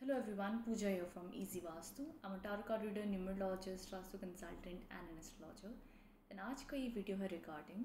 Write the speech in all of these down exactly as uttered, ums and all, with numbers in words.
Hello everyone, Pooja here from Easy Vastu. I'm a tarot card reader, numerologist, Vastu consultant and an astrologer. And आज का ये video है regarding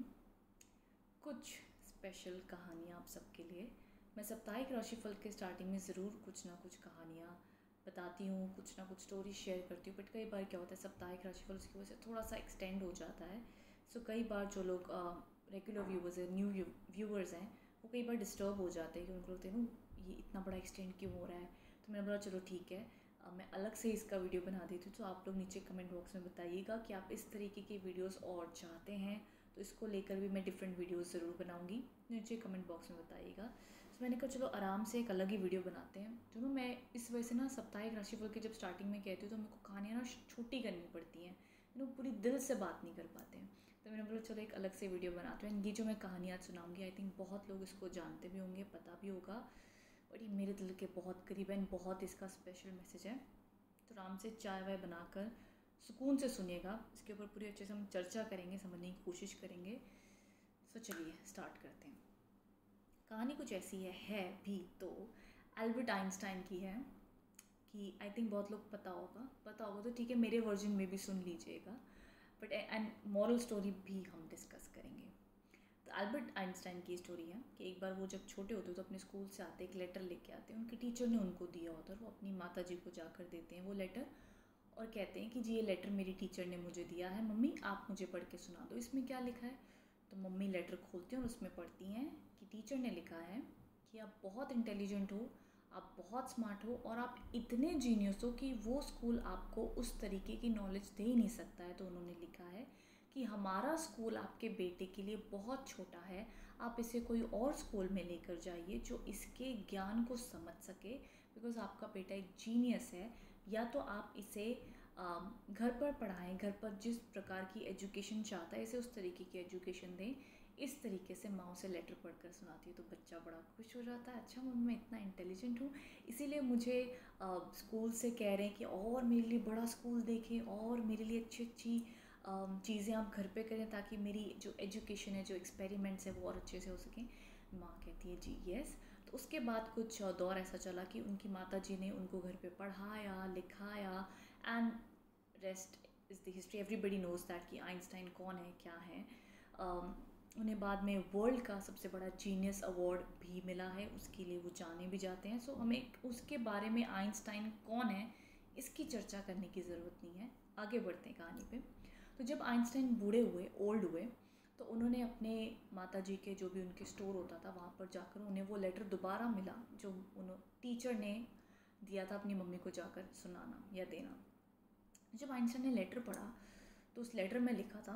कुछ special कहानियाँ आप सबके लिए। मैं साप्ताहिक राशिफल के स्टार्टिंग में ज़रूर कुछ ना कुछ कहानियाँ बताती हूँ, कुछ ना कुछ स्टोरी शेयर करती हूँ, बट कई बार क्या होता है साप्ताहिक राशिफल उसकी वजह से थोड़ा सा एक्सटेंड हो जाता है। सो so, कई बार जो लोग रेगुलर व्यूवर्स हैं, न्यू व्यूवर्स हैं, वो कई बार डिस्टर्ब हो जाते हैं कि उनको लगते हैं ना ये इतना बड़ा एक्सटेंड क्यों हो रहा है। तो मैंने बोला चलो ठीक है, मैं अलग से इसका वीडियो बना देती हूँ। तो आप लोग नीचे कमेंट बॉक्स में बताइएगा कि आप इस तरीके की वीडियोस और चाहते हैं, तो इसको लेकर भी मैं डिफरेंट वीडियोस ज़रूर बनाऊँगी। नीचे कमेंट बॉक्स में बताइएगा। तो मैंने कहा चलो आराम से एक अलग ही वीडियो बनाते हैं। तो ना मैं इस वजह से ना साप्ताहिक राशिफल की जब स्टार्टिंग में कहती हूँ तो मेरे को कहानियाँ ना छोटी करनी पड़ती हैं, यू नो पूरी दिल से बात नहीं कर पाते हैं। तो मैंने बोला चलो एक अलग से वीडियो बनाते हैं। ये जो मैं कहानियाँ सुनाऊँगी आई थिंक बहुत लोग इसको जानते भी होंगे, पता भी होगा, और ये मेरे दिल के बहुत करीब है, बहुत इसका स्पेशल मैसेज है। तो आराम से चाय वाय बनाकर सुकून से सुनिएगा। इसके ऊपर पूरी अच्छे से हम चर्चा करेंगे, समझने की कोशिश करेंगे। तो चलिए स्टार्ट करते हैं। कहानी कुछ ऐसी है है भी तो एल्बर्ट आइंस्टाइन की है कि आई थिंक बहुत लोग पता होगा पता होगा तो ठीक है, मेरे वर्जन में भी सुन लीजिएगा, बट एंड मॉरल स्टोरी भी हम डिस्कस करेंगे। तो एल्बर्ट आइंस्टाइन की स्टोरी है कि एक बार वो जब छोटे होते तो अपने स्कूल से आते एक लेटर लेके आते हैं, उनके टीचर ने उनको दिया होता है, वो अपनी माता जी को जाकर देते हैं वो लेटर और कहते हैं कि जी ये लेटर मेरी टीचर ने मुझे दिया है, मम्मी आप मुझे पढ़ के सुना दो, इसमें क्या लिखा है। तो मम्मी लेटर खोलती हैं और उसमें पढ़ती हैं कि टीचर ने लिखा है कि आप बहुत इंटेलिजेंट हो, आप बहुत स्मार्ट हो और आप इतने जीनियस हो कि वो स्कूल आपको उस तरीके की नॉलेज दे ही नहीं सकता है। तो उन्होंने लिखा है कि हमारा स्कूल आपके बेटे के लिए बहुत छोटा है, आप इसे कोई और स्कूल में लेकर जाइए जो इसके ज्ञान को समझ सके, बिकॉज़ आपका बेटा एक जीनियस है। या तो आप इसे घर पर पढ़ाएं, घर पर जिस प्रकार की एजुकेशन चाहता है इसे उस तरीके की एजुकेशन दें। इस तरीके से माँ उसे लेटर पढ़कर सुनाती है तो बच्चा बड़ा खुश हो जाता है, अच्छा मम्मी मैं इतना इंटेलिजेंट हूँ इसीलिए मुझे आ, स्कूल से कह रहे हैं कि और मेरे लिए बड़ा स्कूल देखें और मेरे लिए अच्छी अच्छी चीज़ें आप घर पे करें ताकि मेरी जो एजुकेशन है, जो एक्सपेरिमेंट्स है वो और अच्छे से हो सकें। माँ कहती है जी यस। तो उसके बाद कुछ दौर ऐसा चला कि उनकी माता जी ने उनको घर पे पढ़ाया लिखाया and rest is the history, everybody knows that कि आइंस्टाइन कौन है क्या है। um, उन्हें बाद में वर्ल्ड का सबसे बड़ा जीनियस अवार्ड भी मिला है, उसके लिए वो जाने भी जाते हैं। सो so, हमें उसके बारे में आइंस्टाइन कौन है इसकी चर्चा करने की ज़रूरत नहीं है, आगे बढ़ते हैं कहानी पे। तो जब आइंस्टाइन बूढ़े हुए, ओल्ड हुए, तो उन्होंने अपने माता जी के जो भी उनके स्टोर होता था वहाँ पर जाकर उन्हें वो लेटर दोबारा मिला जो उन्होंने टीचर ने दिया था अपनी मम्मी को जाकर सुनाना या देना। जब आइंस्टाइन ने लेटर पढ़ा तो उस लेटर में लिखा था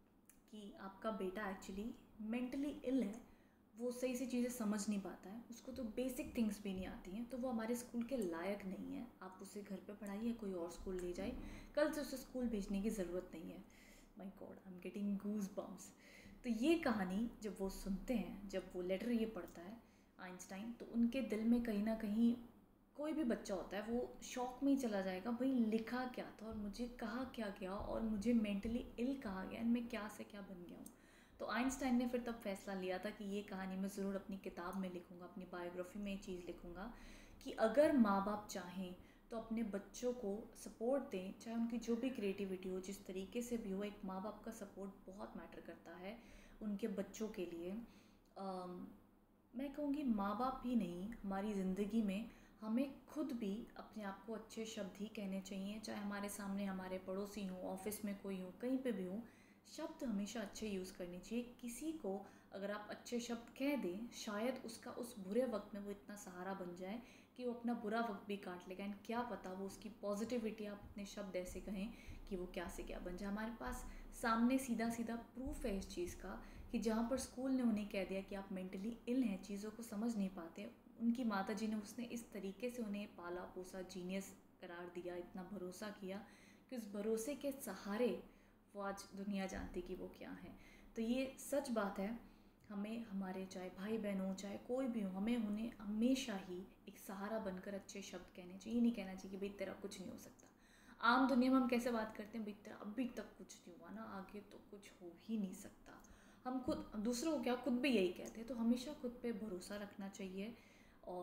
कि आपका बेटा एक्चुअली मेंटली इल है, वो सही से चीज़ें समझ नहीं पाता है, उसको तो बेसिक थिंग्स भी नहीं आती हैं, तो वो हमारे स्कूल के लायक नहीं है, आप उसे घर पे पढ़ाइए, कोई और स्कूल ले जाए, कल से उसे स्कूल भेजने की ज़रूरत नहीं है। My god I am getting goose bumps. तो ये कहानी जब वो सुनते हैं, जब वो लेटर ये पढ़ता है आइंस्टाइन, तो उनके दिल में कहीं ना कहीं, कोई भी बच्चा होता है वो शौक में ही चला जाएगा, भाई लिखा क्या था और मुझे कहा क्या गया और मुझे मेंटली इल कहा गया, मैं क्या से क्या बन गया हूँ। तो आइंस्टाइन ने फिर तब फैसला लिया था कि ये कहानी मैं ज़रूर अपनी किताब में लिखूँगा, अपनी बायोग्राफी में ये चीज़ लिखूँगा कि अगर माँ बाप चाहें तो अपने बच्चों को सपोर्ट दें, चाहे उनकी जो भी क्रिएटिविटी हो, जिस तरीके से भी हो, एक माँ बाप का सपोर्ट बहुत मैटर करता है उनके बच्चों के लिए। आ, मैं कहूँगी माँ बाप ही नहीं, हमारी ज़िंदगी में हमें खुद भी अपने आप को अच्छे शब्द ही कहने चाहिए, चाहे हमारे सामने हमारे पड़ोसी हों, ऑफिस में कोई हो, कहीं पे भी हो, शब्द हमेशा अच्छे यूज़ करने चाहिए। किसी को अगर आप अच्छे शब्द कह दें, शायद उसका उस बुरे वक्त में वो इतना सहारा बन जाए कि वो अपना बुरा वक्त भी काट लेगा, एंड क्या पता वो उसकी पॉजिटिविटी आप अपने शब्द ऐसे कहें कि वो क्या से क्या बन जाए। हमारे पास सामने सीधा सीधा प्रूफ है इस चीज़ का कि जहाँ पर स्कूल ने उन्हें कह दिया कि आप मेंटली इल हैं, चीज़ों को समझ नहीं पाते, उनकी माता जी ने उसने इस तरीके से उन्हें पाला पोसा, जीनियस करार दिया, इतना भरोसा किया कि उस भरोसे के सहारे वो आज दुनिया जानती कि वो क्या है। तो ये सच बात है, हमें हमारे चाहे भाई बहन हो, चाहे कोई भी हो, हमें उन्हें हमेशा ही एक सहारा बनकर अच्छे शब्द कहने चाहिए। नहीं कहना चाहिए कि भाई तेरा कुछ नहीं हो सकता। आम दुनिया में हम कैसे बात करते हैं, भाई तेरा अभी तक कुछ नहीं हुआ ना, आगे तो कुछ हो ही नहीं सकता। हम खुद दूसरों को क्या, खुद भी यही कहते हैं। तो हमेशा खुद पे भरोसा रखना चाहिए और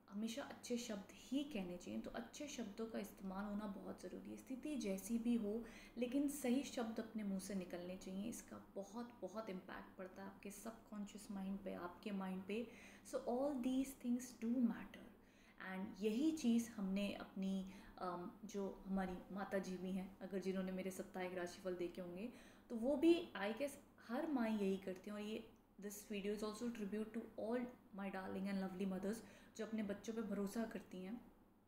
हमेशा अच्छे शब्द ही कहने चाहिए। तो अच्छे शब्दों का इस्तेमाल होना बहुत ज़रूरी है, स्थिति जैसी भी हो, लेकिन सही शब्द अपने मुंह से निकलने चाहिए। इसका बहुत बहुत इम्पैक्ट पड़ता है आपके सबकॉन्शियस माइंड पे, आपके माइंड पे। So all these things do matter, and यही चीज़ हमने अपनी um, जो हमारी माता जी भी हैं, अगर जिन्होंने मेरे साप्ताहिक राशिफल देखे होंगे, तो वो भी आई गेस हर माँ यही करती हैं। और ये this video is also tribute to all my darling and lovely mothers जो अपने बच्चों पे भरोसा करती हैं।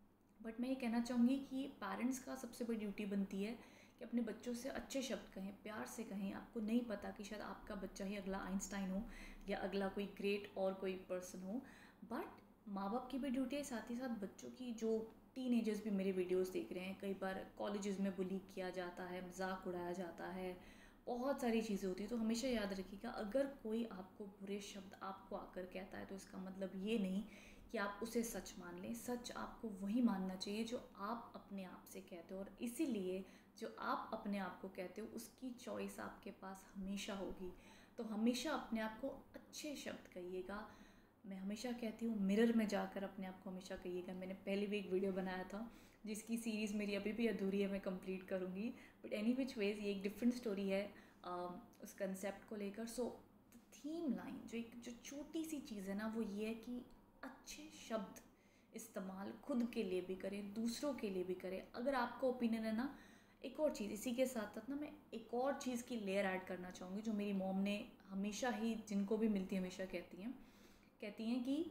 बट मैं ये कहना चाहूँगी कि पेरेंट्स का सबसे बड़ी ड्यूटी बनती है कि अपने बच्चों से अच्छे शब्द कहें, प्यार से कहें। आपको नहीं पता कि शायद आपका बच्चा ही अगला आइंस्टाइन हो या अगला कोई ग्रेट और कोई पर्सन हो, बट माँ बाप की भी ड्यूटी है, साथ ही साथ बच्चों की। जो टीनेजर्स भी मेरे वीडियोस देख रहे हैं, कई बार कॉलेजेस में बुली किया जाता है, मजाक उड़ाया जाता है, बहुत सारी चीज़ें होती है। तो हमेशा याद रखिएगा, अगर कोई आपको बुरे शब्द आपको आकर कहता है तो इसका मतलब ये नहीं कि आप उसे सच मान लें। सच आपको वही मानना चाहिए जो आप अपने आप से कहते हो, और इसीलिए जो आप अपने आप को कहते हो उसकी चॉइस आपके पास हमेशा होगी। तो हमेशा अपने आप को अच्छे शब्द कहिएगा। मैं हमेशा कहती हूँ मिरर में जाकर अपने आप को हमेशा कहिएगा। मैंने पहले भी एक वीडियो बनाया था जिसकी सीरीज़ मेरी अभी भी अधूरी है, मैं कंप्लीट करूँगी। बट एनी विच वेज ये एक डिफरेंट स्टोरी है uh, उस कंसेप्ट को लेकर। सो थीम लाइन जो एक जो छोटी सी चीज़ है ना, वो ये है कि अच्छे शब्द इस्तेमाल खुद के लिए भी करें, दूसरों के लिए भी करें। अगर आपका ओपिनियन है ना, एक और चीज़ इसी के साथ साथ ना मैं एक और चीज़ की लेयर ऐड करना चाहूँगी जो मेरी मॉम ने हमेशा ही, जिनको भी मिलती है हमेशा कहती हैं कहती हैं कि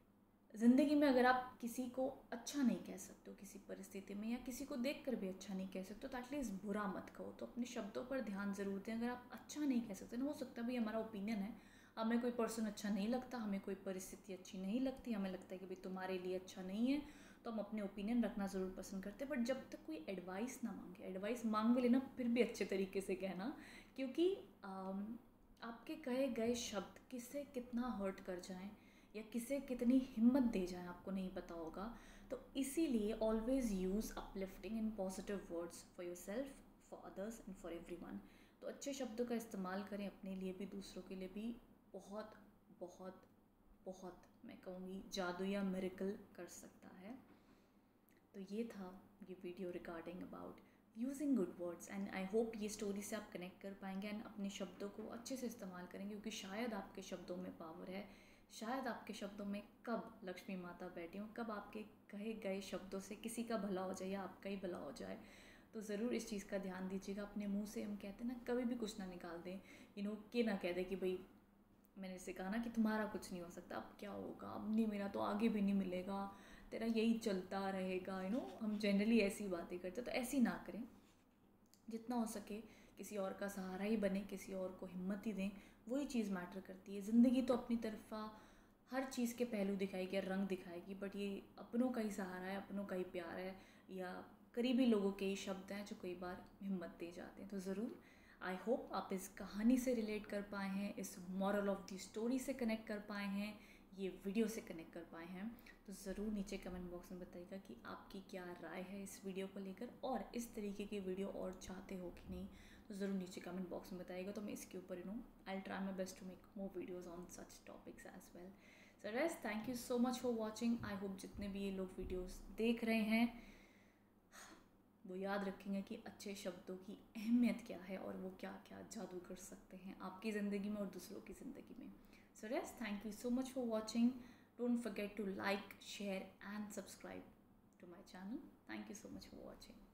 ज़िंदगी में अगर आप किसी को अच्छा नहीं कह सकते हो किसी परिस्थिति में, या किसी को देख कर भी अच्छा नहीं कह सकते हो, तो एटलीस्ट बुरा मत कहो। तो अपने शब्दों पर ध्यान ज़रूर दें। अगर आप अच्छा नहीं कह सकते ना, हो सकता है भाई हमारा ओपिनियन है, हमें कोई पर्सन अच्छा नहीं लगता, हमें कोई परिस्थिति अच्छी नहीं लगती, हमें लगता है कि भाई तुम्हारे लिए अच्छा नहीं है, तो हम अपने ओपिनियन रखना ज़रूर पसंद करते हैं। बट जब तक कोई एडवाइस ना मांगे, एडवाइस मांग भी लेना फिर भी अच्छे तरीके से कहना, क्योंकि आम, आपके कहे गए शब्द किसे कितना हर्ट कर जाएं या किसे कितनी हिम्मत दे जाएं आपको नहीं पता होगा। तो इसीलिए always use uplifting and positive words for yourself, for others and for everyone. तो अच्छे शब्दों का इस्तेमाल करें अपने लिए भी, दूसरों के लिए भी। बहुत बहुत बहुत मैं कहूँगी जादू या मिरेकल कर सकता है। तो ये था ये video regarding about using good words, and I hope ये स्टोरी से आप कनेक्ट कर पाएंगे एंड अपने शब्दों को अच्छे से इस्तेमाल करेंगे, क्योंकि शायद आपके शब्दों में पावर है। शायद आपके शब्दों में कब लक्ष्मी माता बैठी हों, कब आपके कहे गए शब्दों से किसी का भला हो जाए या आपका ही भला हो जाए। तो ज़रूर इस चीज़ का ध्यान दीजिएगा। अपने मुंह से हम कहते हैं ना, कभी भी कुछ ना निकाल दें, यू नो कि ना कह दें कि भाई, मैंने इससे कहा ना कि तुम्हारा कुछ नहीं हो सकता, अब क्या होगा, अब नहीं मिला तो आगे भी नहीं मिलेगा, तेरा यही चलता रहेगा। यू नो हम जनरली ऐसी बातें करते हैं, तो ऐसी ना करें। जितना हो सके किसी और का सहारा ही बने, किसी और को हिम्मत ही दें, वही चीज़ मैटर करती है। ज़िंदगी तो अपनी तरफा हर चीज़ के पहलू दिखाएगी, रंग दिखाएगी, बट ये अपनों का ही सहारा है, अपनों का ही प्यार है, या करीबी लोगों के ही शब्द हैं जो कई बार हिम्मत दे जाते हैं। तो ज़रूर आई होप आप इस कहानी से रिलेट कर पाए हैं, इस मॉरल ऑफ दी स्टोरी से कनेक्ट कर पाए हैं, ये वीडियो से कनेक्ट कर पाए हैं। तो ज़रूर नीचे कमेंट बॉक्स में बताइएगा कि आपकी क्या राय है इस वीडियो को लेकर, और इस तरीके की वीडियो और चाहते हो कि नहीं, तो ज़रूर नीचे कमेंट बॉक्स में बताइएगा। तो मैं इसके ऊपर you know I try my best to make more videos on such topics as well. So yes, thank you so much for watching. I hope जितने भी ये लोग वीडियोज़ देख रहे हैं वो याद रखेंगे कि अच्छे शब्दों की अहमियत क्या है और वो क्या क्या जादू कर सकते हैं आपकी ज़िंदगी में और दूसरों की ज़िंदगी में। So yes, thank you so much for watching. Don't forget to like, share and subscribe to my channel. Thank you so much for watching.